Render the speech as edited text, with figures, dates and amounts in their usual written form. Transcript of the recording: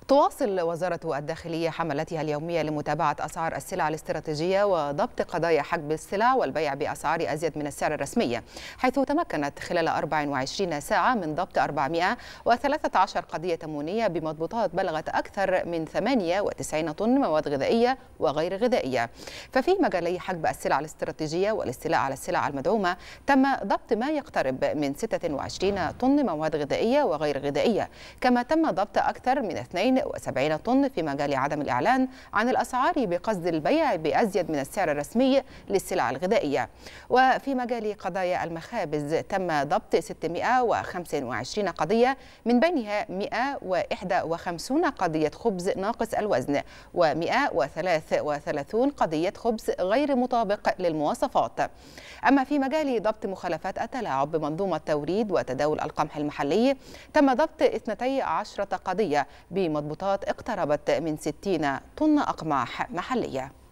تواصل وزارة الداخلية حملاتها اليومية لمتابعة أسعار السلع الاستراتيجية وضبط قضايا حجب السلع والبيع بأسعار أزيد من السعر الرسمي، حيث تمكنت خلال 24 ساعة من ضبط 413 قضية تموينية بمضبوطات بلغت أكثر من 98 طن مواد غذائية وغير غذائية. ففي مجالي حجب السلع الاستراتيجية والاستيلاء على السلع المدعومة تم ضبط ما يقترب من 26 طن مواد غذائية وغير غذائية، كما تم ضبط أكثر من 72 طن في مجال عدم الإعلان عن الأسعار بقصد البيع بأزيد من السعر الرسمي للسلع الغذائية. وفي مجال قضايا المخابز تم ضبط 625 قضية، من بينها 151 قضية خبز ناقص الوزن و133 قضية خبز غير مطابق للمواصفات. أما في مجال ضبط مخالفات التلاعب بمنظومة توريد وتداول القمح المحلي تم ضبط 12 قضية بمضبوطات اقتربت من 60 طن أقماح محلية.